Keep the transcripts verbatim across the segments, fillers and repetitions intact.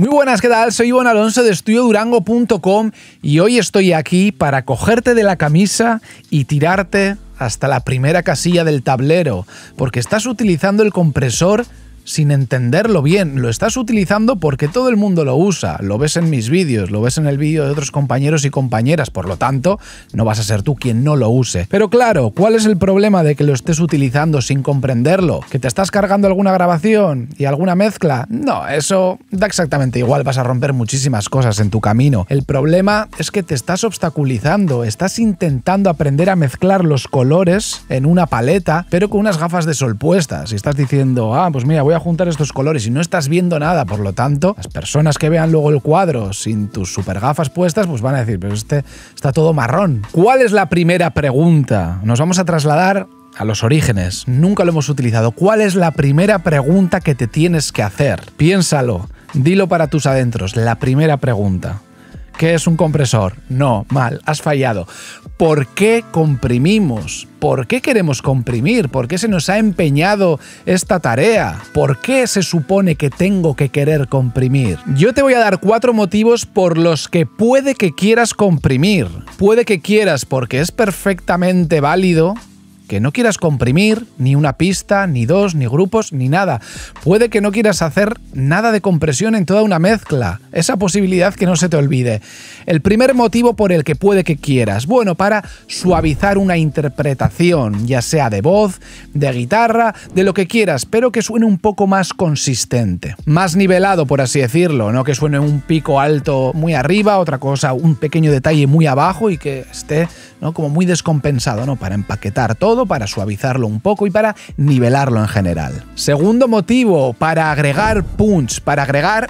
Muy buenas, ¿qué tal? Soy Iván Alonso de estudio durango punto com y hoy estoy aquí para cogerte de la camisa y tirarte hasta la primera casilla del tablero, porque estás utilizando el compresor sin entenderlo bien. Lo estás utilizando porque todo el mundo lo usa, lo ves en mis vídeos, lo ves en el vídeo de otros compañeros y compañeras, por lo tanto, no vas a ser tú quien no lo use. Pero claro, ¿cuál es el problema de que lo estés utilizando sin comprenderlo? ¿Que te estás cargando alguna grabación y alguna mezcla? No, eso da exactamente igual, vas a romper muchísimas cosas en tu camino. El problema es que te estás obstaculizando, estás intentando aprender a mezclar los colores en una paleta, pero con unas gafas de sol puestas, y estás diciendo, ah, pues mira, voy a juntar estos colores y no estás viendo nada, por lo tanto, las personas que vean luego el cuadro sin tus super gafas puestas, pues van a decir, pero este está todo marrón. ¿Cuál es la primera pregunta? Nos vamos a trasladar a los orígenes. Nunca lo hemos utilizado. ¿Cuál es la primera pregunta que te tienes que hacer? Piénsalo, dilo para tus adentros. La primera pregunta. ¿Qué es un compresor? No, mal, has fallado. ¿Por qué comprimimos? ¿Por qué queremos comprimir? ¿Por qué se nos ha empeñado esta tarea? ¿Por qué se supone que tengo que querer comprimir? Yo te voy a dar cuatro motivos por los que puede que quieras comprimir. Puede que quieras porque es perfectamente válido que no quieras comprimir ni una pista, ni dos, ni grupos, ni nada. Puede que no quieras hacer nada de compresión en toda una mezcla. Esa posibilidad que no se te olvide. El primer motivo por el que puede que quieras, bueno, para suavizar una interpretación, ya sea de voz, de guitarra, de lo que quieras, pero que suene un poco más consistente. Más nivelado, por así decirlo, no que suene un pico alto muy arriba, otra cosa, un pequeño detalle muy abajo y que esté, ¿no?, como muy descompensado, ¿no?, para empaquetar todo, para suavizarlo un poco y para nivelarlo en general. Segundo motivo, para agregar punch, para agregar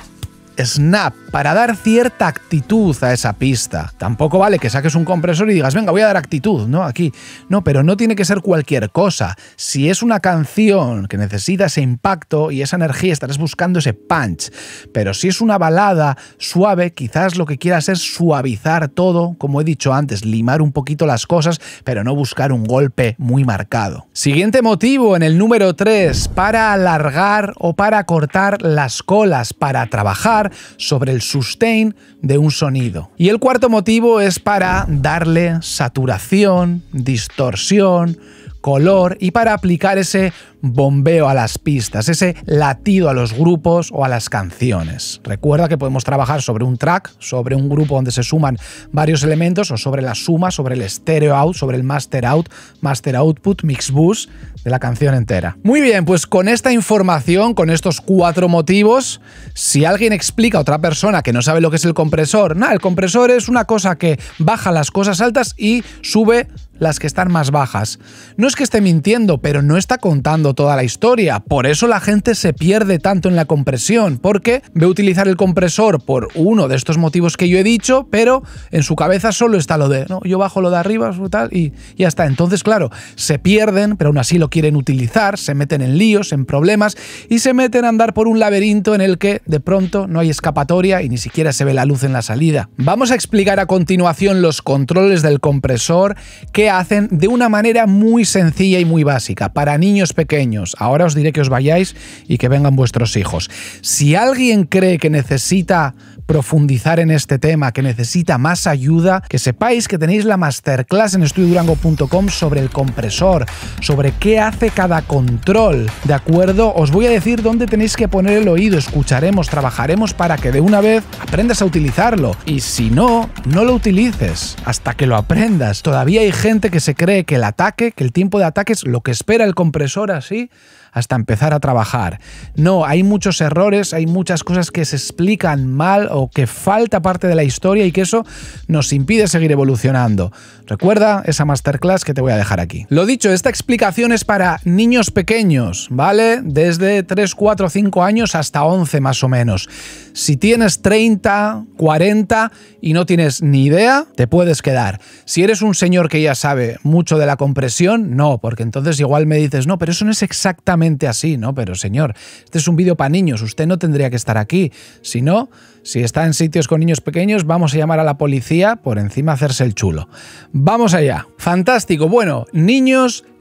snap, para dar cierta actitud a esa pista. Tampoco vale que saques un compresor y digas, venga, voy a dar actitud, ¿no? Aquí. No, pero no tiene que ser cualquier cosa. Si es una canción que necesita ese impacto y esa energía, estarás buscando ese punch. Pero si es una balada suave, quizás lo que quieras es suavizar todo, como he dicho antes, limar un poquito las cosas, pero no buscar un golpe muy marcado. Siguiente motivo, en el número tres, para alargar o para cortar las colas, para trabajar sobre el sustain de un sonido. Y el cuarto motivo es para darle saturación, distorsión, color y para aplicar ese bombeo a las pistas, ese latido a los grupos o a las canciones. Recuerda que podemos trabajar sobre un track, sobre un grupo donde se suman varios elementos o sobre la suma, sobre el stereo out, sobre el master out, master output, mix bus de la canción entera. Muy bien, pues con esta información, con estos cuatro motivos, si alguien explica a otra persona que no sabe lo que es el compresor, nada, el compresor es una cosa que baja las cosas altas y sube las que están más bajas. No es que esté mintiendo, pero no está contando toda la historia. Por eso la gente se pierde tanto en la compresión, porque ve utilizar el compresor por uno de estos motivos que yo he dicho, pero en su cabeza solo está lo de, no, yo bajo lo de arriba tal, y ya está. Entonces, claro, se pierden, pero aún así lo quieren utilizar, se meten en líos, en problemas, y se meten a andar por un laberinto en el que de pronto no hay escapatoria y ni siquiera se ve la luz en la salida. Vamos a explicar a continuación los controles del compresor que hacen de una manera muy sencilla y muy básica, para niños pequeños. Ahora os diré que os vayáis y que vengan vuestros hijos. Si alguien cree que necesita profundizar en este tema, que necesita más ayuda, que sepáis que tenéis la masterclass en estudio durango punto com sobre el compresor, sobre qué hace cada control, ¿de acuerdo? Os voy a decir dónde tenéis que poner el oído, escucharemos, trabajaremos para que de una vez aprendas a utilizarlo. Y si no, no lo utilices hasta que lo aprendas. Todavía hay gente que se cree que el ataque, que el tiempo de ataque es lo que espera el compresor así, hasta empezar a trabajar. No, hay muchos errores, hay muchas cosas que se explican mal o que falta parte de la historia y que eso nos impide seguir evolucionando. Recuerda esa masterclass que te voy a dejar aquí. Lo dicho, esta explicación es para niños pequeños, ¿vale? Desde tres, cuatro, cinco años hasta once más o menos. Si tienes treinta, cuarenta y no tienes ni idea, te puedes quedar. Si eres un señor que ya sabe mucho de la compresión, no, porque entonces igual me dices, no, pero eso no es exactamente así, ¿no? Pero señor, este es un vídeo para niños, usted no tendría que estar aquí. Si no, si está en sitios con niños pequeños, vamos a llamar a la policía por encima hacerse el chulo. Vamos allá. Fantástico. Bueno, niños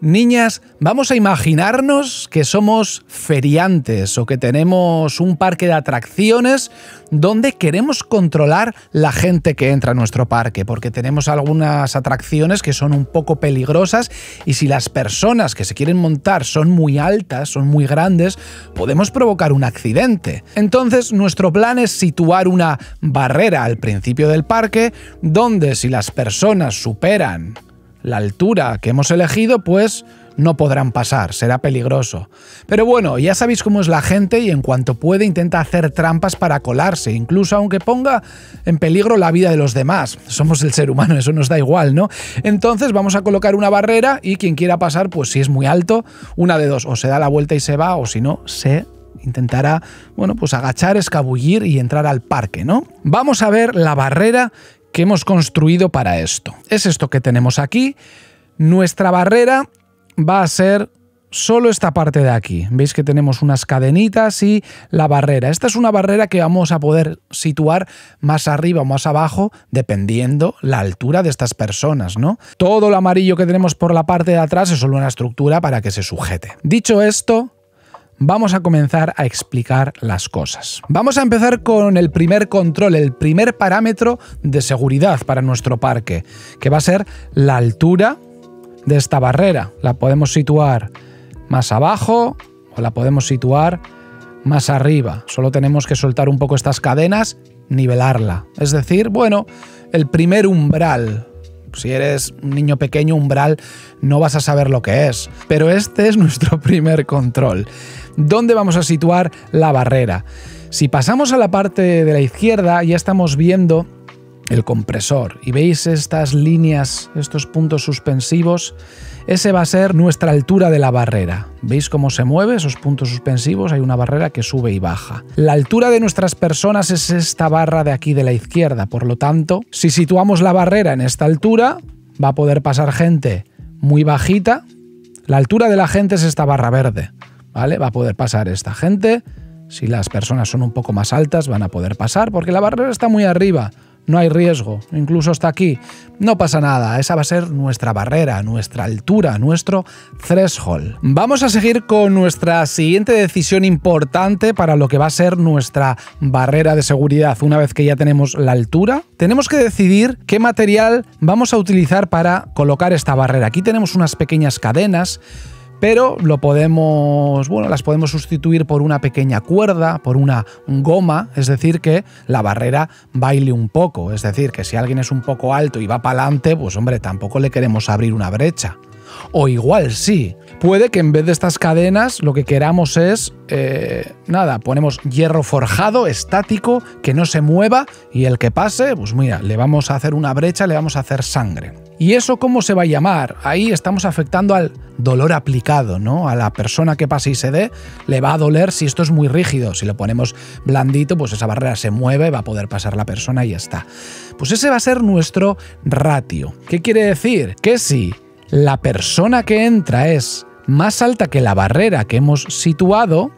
Niñas, vamos a imaginarnos que somos feriantes o que tenemos un parque de atracciones donde queremos controlar la gente que entra a nuestro parque, porque tenemos algunas atracciones que son un poco peligrosas y si las personas que se quieren montar son muy altas, son muy grandes, podemos provocar un accidente. Entonces, nuestro plan es situar una barrera al principio del parque donde si las personas superan la altura que hemos elegido, pues no podrán pasar, será peligroso. Pero bueno, ya sabéis cómo es la gente y en cuanto puede intenta hacer trampas para colarse, incluso aunque ponga en peligro la vida de los demás. Somos el ser humano, eso nos da igual, ¿no? Entonces vamos a colocar una barrera y quien quiera pasar, pues si es muy alto, una de dos, o se da la vuelta y se va, o si no, se intentará, bueno, pues agachar, escabullir y entrar al parque, ¿no? Vamos a ver la barrera que hemos construido para esto. Es esto que tenemos aquí. Nuestra barrera va a ser solo esta parte de aquí. Veis que tenemos unas cadenitas y la barrera. Esta es una barrera que vamos a poder situar más arriba o más abajo dependiendo la altura de estas personas, ¿no? Todo lo amarillo que tenemos por la parte de atrás es solo una estructura para que se sujete. Dicho esto, vamos a comenzar a explicar las cosas. Vamos a empezar con el primer control, el primer parámetro de seguridad para nuestro parque, que va a ser la altura de esta barrera. La podemos situar más abajo o la podemos situar más arriba. Solo tenemos que soltar un poco estas cadenas, nivelarla. Es decir, bueno, el primer umbral. Si eres un niño pequeño, umbral, no vas a saber lo que es. Pero este es nuestro primer control. ¿Dónde vamos a situar la barrera? Si pasamos a la parte de la izquierda, ya estamos viendo el compresor. Y veis estas líneas, estos puntos suspensivos. Ese va a ser nuestra altura de la barrera. ¿Veis cómo se mueve esos puntos suspensivos? Hay una barrera que sube y baja. La altura de nuestras personas es esta barra de aquí de la izquierda. Por lo tanto, si situamos la barrera en esta altura, va a poder pasar gente muy bajita. La altura de la gente es esta barra verde, ¿vale? Va a poder pasar esta gente. Si las personas son un poco más altas, van a poder pasar porque la barrera está muy arriba. No hay riesgo, incluso hasta aquí. No pasa nada, esa va a ser nuestra barrera, nuestra altura, nuestro threshold. Vamos a seguir con nuestra siguiente decisión importante para lo que va a ser nuestra barrera de seguridad. Una vez que ya tenemos la altura, tenemos que decidir qué material vamos a utilizar para colocar esta barrera. Aquí tenemos unas pequeñas cadenas, pero lo podemos, bueno, las podemos sustituir por una pequeña cuerda, por una goma, es decir, que la barrera baile un poco. Es decir, que si alguien es un poco alto y va para adelante, pues hombre, tampoco le queremos abrir una brecha. O igual sí. Puede que en vez de estas cadenas lo que queramos es, eh, nada, ponemos hierro forjado, estático, que no se mueva y el que pase, pues mira, le vamos a hacer una brecha, le vamos a hacer sangre. ¿Y eso cómo se va a llamar? Ahí estamos afectando al dolor aplicado, ¿no? A la persona que pase y se dé, le va a doler si esto es muy rígido. Si lo ponemos blandito, pues esa barrera se mueve, va a poder pasar la persona y ya está. Pues ese va a ser nuestro ratio. ¿Qué quiere decir? Que si la persona que entra es más alta que la barrera que hemos situado,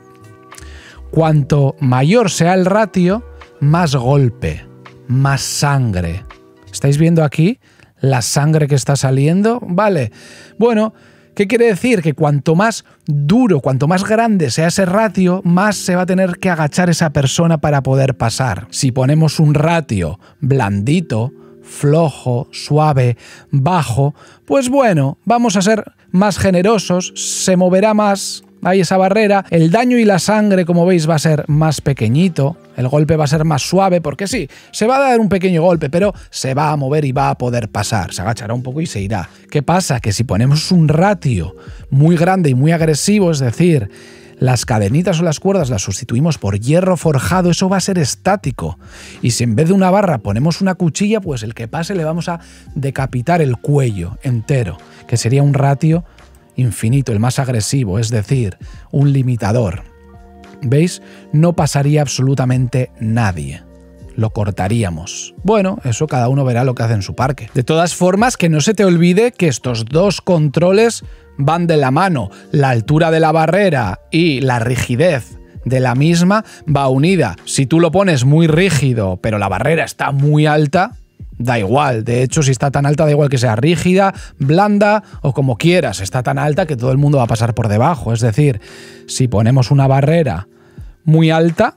cuanto mayor sea el ratio, más golpe, más sangre. ¿Estáis viendo aquí la sangre que está saliendo? Vale. Bueno, ¿qué quiere decir? Que cuanto más duro, cuanto más grande sea ese ratio, más se va a tener que agachar esa persona para poder pasar. Si ponemos un ratio blandito, flojo, suave, bajo, pues bueno, vamos a ser más generosos, se moverá más ahí esa barrera, el daño y la sangre, como veis, va a ser más pequeñito, el golpe va a ser más suave, porque sí, se va a dar un pequeño golpe, pero se va a mover y va a poder pasar, se agachará un poco y se irá. ¿Qué pasa? Que si ponemos un ratio muy grande y muy agresivo, es decir, las cadenitas o las cuerdas las sustituimos por hierro forjado, eso va a ser estático. Y si en vez de una barra ponemos una cuchilla, pues el que pase le vamos a decapitar el cuello entero, que sería un ratio infinito, el más agresivo, es decir, un limitador. ¿Veis? No pasaría absolutamente nadie. Lo cortaríamos. Bueno, eso cada uno verá lo que hace en su parque. De todas formas, que no se te olvide que estos dos controles van de la mano. La altura de la barrera y la rigidez de la misma va unida. Si tú lo pones muy rígido, pero la barrera está muy alta, Da igual, de hecho si está tan alta da igual que sea rígida, blanda o como quieras, está tan alta que todo el mundo va a pasar por debajo. Es decir, si ponemos una barrera muy alta,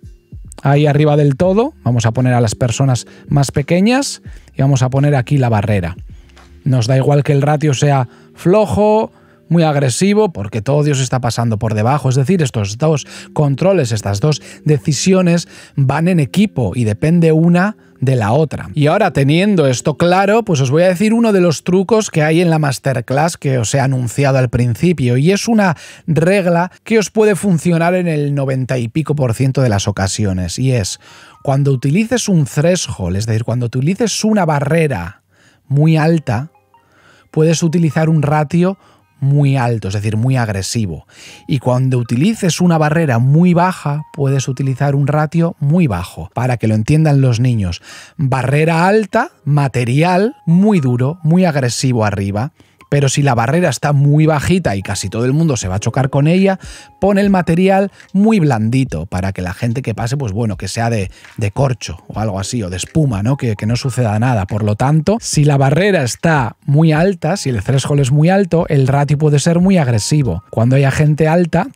ahí arriba del todo, vamos a poner a las personas más pequeñas y vamos a poner aquí la barrera. Nos da igual que el ratio sea flojo, muy agresivo, porque todo Dios está pasando por debajo. Es decir, estos dos controles, estas dos decisiones van en equipo y depende una de la otra. Y ahora, teniendo esto claro, pues os voy a decir uno de los trucos que hay en la masterclass que os he anunciado al principio, y es una regla que os puede funcionar en el noventa y pico por ciento de las ocasiones, y es cuando utilices un threshold, es decir, cuando utilices una barrera muy alta, puedes utilizar un ratio muy alto, es decir, muy agresivo. Y cuando utilices una barrera muy baja, puedes utilizar un ratio muy bajo, para que lo entiendan los niños. Barrera alta, material muy duro, muy agresivo arriba. Pero si la barrera está muy bajita y casi todo el mundo se va a chocar con ella, pon el material muy blandito para que la gente que pase, pues bueno, que sea de, de corcho o algo así, o de espuma, ¿no? Que, que no suceda nada. Por lo tanto, si la barrera está muy alta, si el threshold es muy alto, el ratio puede ser muy agresivo. Cuando haya gente alta,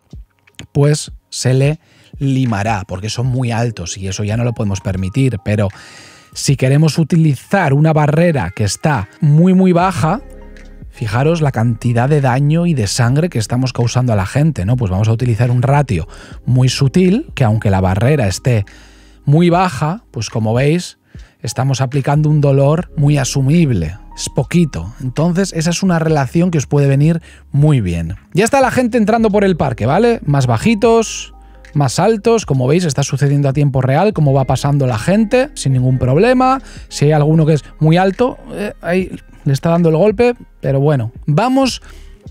pues se le limará, porque son muy altos y eso ya no lo podemos permitir. Pero si queremos utilizar una barrera que está muy muy baja, fijaros la cantidad de daño y de sangre que estamos causando a la gente, ¿no? Pues vamos a utilizar un ratio muy sutil, que aunque la barrera esté muy baja, pues como veis, estamos aplicando un dolor muy asumible. Es poquito. Entonces, esa es una relación que os puede venir muy bien. Ya está la gente entrando por el parque, ¿vale? Más bajitos, más altos, como veis, está sucediendo a tiempo real, cómo va pasando la gente, sin ningún problema. Si hay alguno que es muy alto, eh, ahí le está dando el golpe, pero bueno. Vamos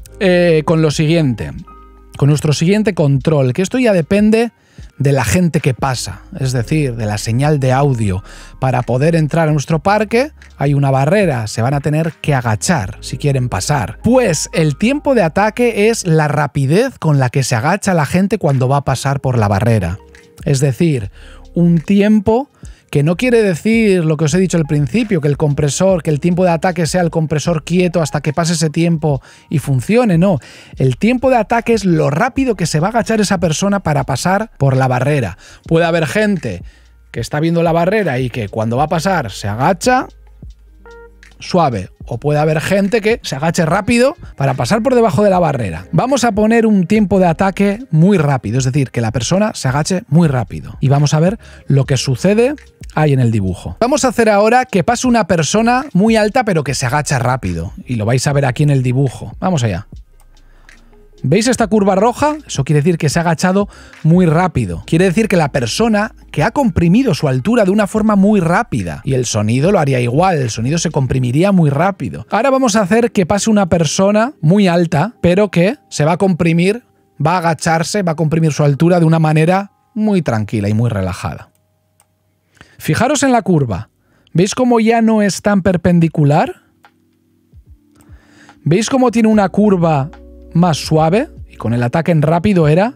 eh, con lo siguiente, con nuestro siguiente control, que esto ya depende de la gente que pasa, es decir, de la señal de audio. Para poder entrar a nuestro parque hay una barrera, se van a tener que agachar si quieren pasar. Pues el tiempo de ataque es la rapidez con la que se agacha la gente cuando va a pasar por la barrera. Es decir, un tiempo que no quiere decir lo que os he dicho al principio, que el compresor, que el tiempo de ataque sea el compresor quieto hasta que pase ese tiempo y funcione, no. El tiempo de ataque es lo rápido que se va a agachar esa persona para pasar por la barrera. Puede haber gente que está viendo la barrera y que cuando va a pasar se agacha suave, o puede haber gente que se agache rápido para pasar por debajo de la barrera. Vamos a poner un tiempo de ataque muy rápido, es decir, que la persona se agache muy rápido. Y vamos a ver lo que sucede ahí en el dibujo. Vamos a hacer ahora que pase una persona muy alta pero que se agacha rápido. Y lo vais a ver aquí en el dibujo. Vamos allá. ¿Veis esta curva roja? Eso quiere decir que se ha agachado muy rápido. Quiere decir que la persona que ha comprimido su altura de una forma muy rápida. Y el sonido lo haría igual, el sonido se comprimiría muy rápido. Ahora vamos a hacer que pase una persona muy alta, pero que se va a comprimir, va a agacharse, va a comprimir su altura de una manera muy tranquila y muy relajada. Fijaros en la curva. ¿Veis cómo ya no es tan perpendicular? ¿Veis cómo tiene una curva más suave? Y con el ataque en rápido era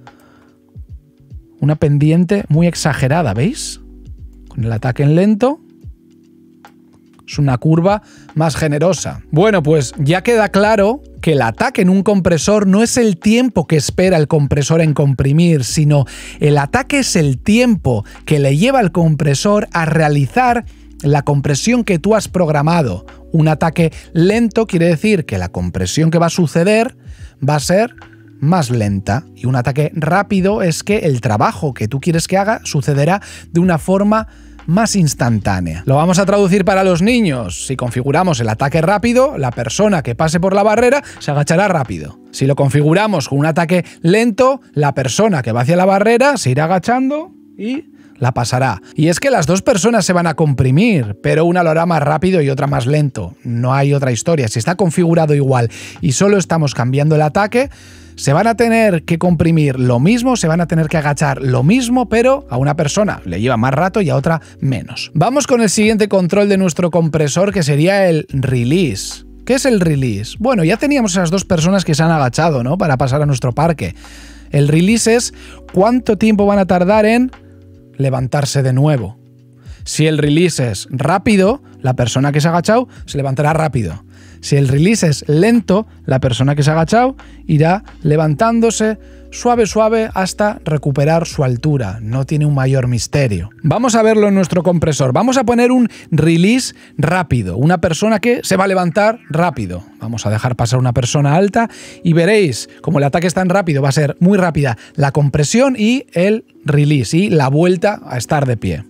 una pendiente muy exagerada, ¿veis? Con el ataque en lento es una curva más generosa. Bueno, pues ya queda claro que el ataque en un compresor no es el tiempo que espera el compresor en comprimir, sino el ataque es el tiempo que le lleva al compresor a realizar la compresión que tú has programado. Un ataque lento quiere decir que la compresión que va a suceder va a ser más lenta, y un ataque rápido es que el trabajo que tú quieres que haga sucederá de una forma más instantánea. Lo vamos a traducir para los niños. Si configuramos el ataque rápido, la persona que pase por la barrera se agachará rápido. Si lo configuramos con un ataque lento, la persona que va hacia la barrera se irá agachando y la pasará. Y es que las dos personas se van a comprimir, pero una lo hará más rápido y otra más lento. No hay otra historia. Si está configurado igual y solo estamos cambiando el ataque, se van a tener que comprimir lo mismo, se van a tener que agachar lo mismo, pero a una persona le lleva más rato y a otra menos. Vamos con el siguiente control de nuestro compresor, que sería el release. ¿Qué es el release? Bueno, ya teníamos esas dos personas que se han agachado, ¿no?, para pasar a nuestro parque. El release es cuánto tiempo van a tardar en levantarse de nuevo. Si el release es rápido, la persona que se ha agachado se levantará rápido. Si el release es lento, la persona que se ha agachado irá levantándose suave suave hasta recuperar su altura. No tiene un mayor misterio. Vamos a verlo en nuestro compresor. Vamos a poner un release rápido. Una persona que se va a levantar rápido. Vamos a dejar pasar una persona alta y veréis, como el ataque es tan rápido, va a ser muy rápida la compresión y el release y la vuelta a estar de pie.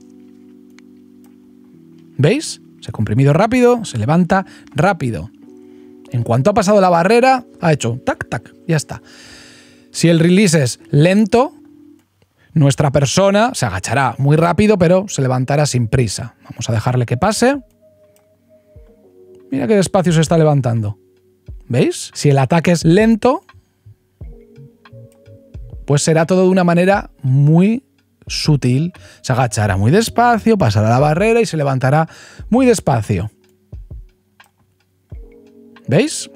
¿Veis? Se ha comprimido rápido, se levanta rápido. En cuanto ha pasado la barrera, ha hecho tac, tac, ya está. Si el release es lento, nuestra persona se agachará muy rápido, pero se levantará sin prisa. Vamos a dejarle que pase. Mira qué despacio se está levantando. ¿Veis? Si el ataque es lento, pues será todo de una manera muy sutil. Se agachará muy despacio, pasará la barrera y se levantará muy despacio. ¿Veis?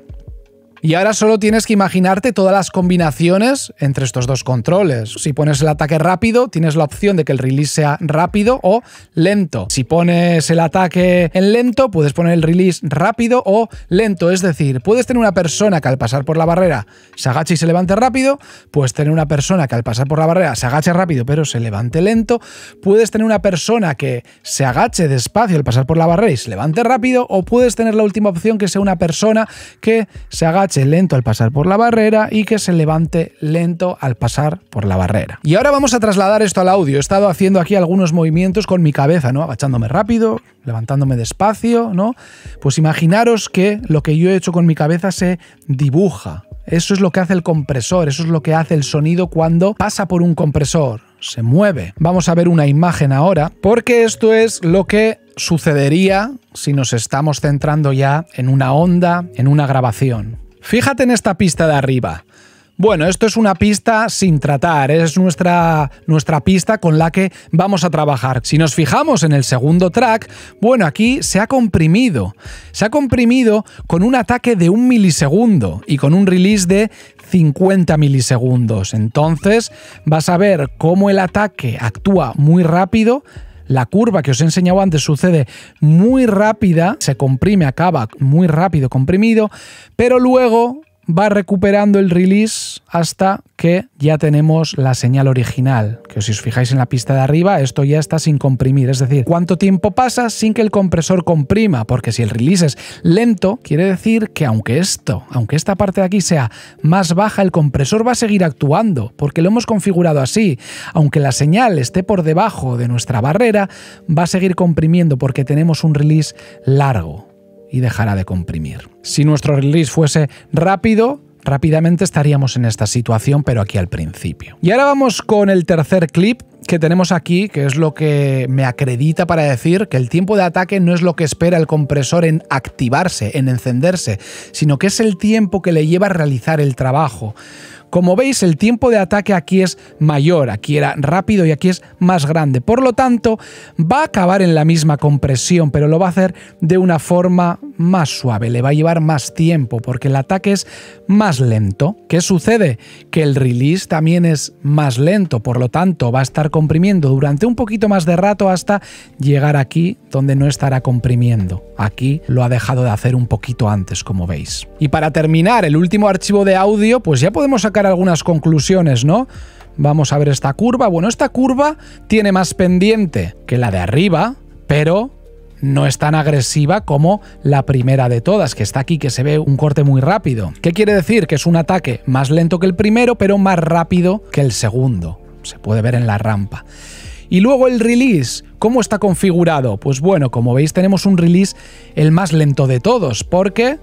Y ahora solo tienes que imaginarte todas las combinaciones entre estos dos controles. Si pones el ataque rápido, tienes la opción de que el release sea rápido o lento. Si pones el ataque en lento, puedes poner el release rápido o lento. Es decir, puedes tener una persona que al pasar por la barrera se agache y se levante rápido. Puedes tener una persona que al pasar por la barrera se agache rápido pero se levante lento. Puedes tener una persona que se agache despacio al pasar por la barrera y se levante rápido. O puedes tener la última opción, que sea una persona que se agache lento al pasar por la barrera y que se levante lento al pasar por la barrera. Y ahora vamos a trasladar esto al audio. He estado haciendo aquí algunos movimientos con mi cabeza, ¿no? Agachándome rápido, levantándome despacio, ¿no? Pues imaginaros que lo que yo he hecho con mi cabeza se dibuja. Eso es lo que hace el compresor, eso es lo que hace el sonido cuando pasa por un compresor. Se mueve. Vamos a ver una imagen ahora, porque esto es lo que sucedería si nos estamos centrando ya en una onda, en una grabación. Fíjate en esta pista de arriba. Bueno, esto es una pista sin tratar, es nuestra, nuestra pista con la que vamos a trabajar. Si nos fijamos en el segundo track, bueno, aquí se ha comprimido. Se ha comprimido con un ataque de un milisegundo y con un release de cincuenta milisegundos. Entonces vas a ver cómo el ataque actúa muy rápido. La curva que os he enseñado antes sucede muy rápida, se comprime, acaba muy rápido comprimido, pero luego va recuperando el release hasta que ya tenemos la señal original, que si os fijáis en la pista de arriba, esto ya está sin comprimir, es decir, cuánto tiempo pasa sin que el compresor comprima, porque si el release es lento, quiere decir que aunque esto, aunque esta parte de aquí sea más baja, el compresor va a seguir actuando, porque lo hemos configurado así. Aunque la señal esté por debajo de nuestra barrera, va a seguir comprimiendo porque tenemos un release largo y dejará de comprimir. Si nuestro release fuese rápido, rápidamente estaríamos en esta situación, pero aquí al principio. Y ahora vamos con el tercer clip que tenemos aquí, que es lo que me acredita para decir que el tiempo de ataque no es lo que espera el compresor en activarse, en encenderse, sino que es el tiempo que le lleva a realizar el trabajo. Como veis, el tiempo de ataque aquí es mayor, aquí era rápido y aquí es más grande. Por lo tanto, va a acabar en la misma compresión, pero lo va a hacer de una forma más suave, le va a llevar más tiempo porque el ataque es más lento. ¿Qué sucede? Que el release también es más lento, por lo tanto va a estar comprimiendo durante un poquito más de rato hasta llegar aquí donde no estará comprimiendo. Aquí lo ha dejado de hacer un poquito antes, como veis. Y para terminar, el último archivo de audio, pues ya podemos sacar algunas conclusiones, ¿no? Vamos a ver esta curva. Bueno, esta curva tiene más pendiente que la de arriba, pero no es tan agresiva como la primera de todas, que está aquí, que se ve un corte muy rápido. ¿Qué quiere decir? Que es un ataque más lento que el primero, pero más rápido que el segundo. Se puede ver en la rampa. Y luego el release, ¿cómo está configurado? Pues bueno, como veis tenemos un release el más lento de todos, porque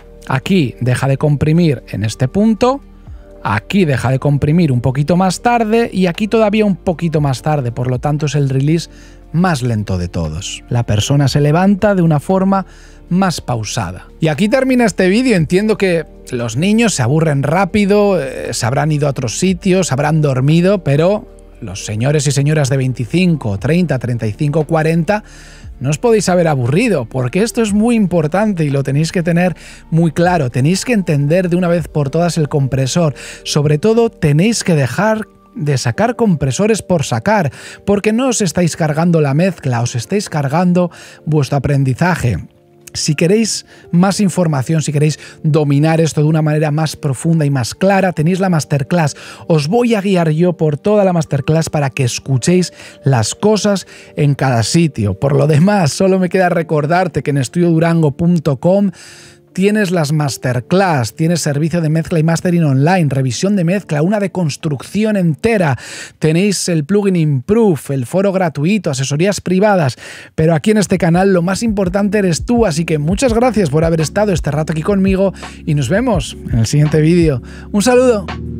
aquí deja de comprimir en este punto, aquí deja de comprimir un poquito más tarde y aquí todavía un poquito más tarde, por lo tanto es el release más lento de todos. La persona se levanta de una forma más pausada. Y aquí termina este vídeo. Entiendo que los niños se aburren rápido, eh, se habrán ido a otros sitios, habrán dormido, pero los señores y señoras de veinticinco, treinta, treinta y cinco, cuarenta no os podéis haber aburrido, porque esto es muy importante y lo tenéis que tener muy claro. Tenéis que entender de una vez por todas el compresor. Sobre todo, tenéis que dejar de sacar compresores por sacar, porque no os estáis cargando la mezcla, os estáis cargando vuestro aprendizaje. Si queréis más información, si queréis dominar esto de una manera más profunda y más clara, tenéis la masterclass. Os voy a guiar yo por toda la masterclass para que escuchéis las cosas en cada sitio. Por lo demás, solo me queda recordarte que en estudio durango punto com tienes las masterclass, tienes servicio de mezcla y mastering online, revisión de mezcla, una deconstrucción entera, tenéis el plugin Improve, el foro gratuito, asesorías privadas, pero aquí en este canal lo más importante eres tú, así que muchas gracias por haber estado este rato aquí conmigo y nos vemos en el siguiente vídeo. Un saludo.